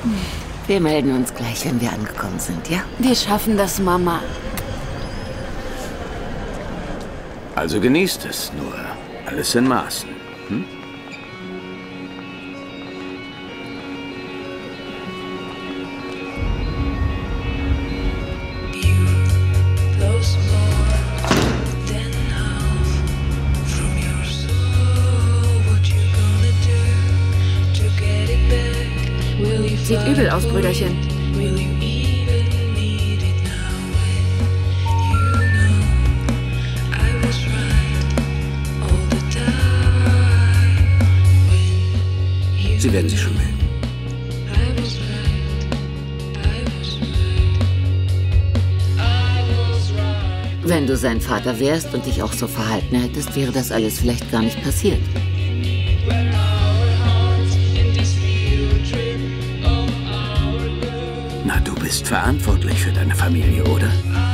Wir melden uns gleich, wenn wir angekommen sind, ja? Wir schaffen das, Mama. Also genießt es, nur alles in Maßen. Hm? Sieht übel aus, Brüderchen. Sie werden sich schon melden. Wenn du sein Vater wärst und dich auch so verhalten hättest, wäre das alles vielleicht gar nicht passiert. Na, du bist verantwortlich für deine Familie, oder?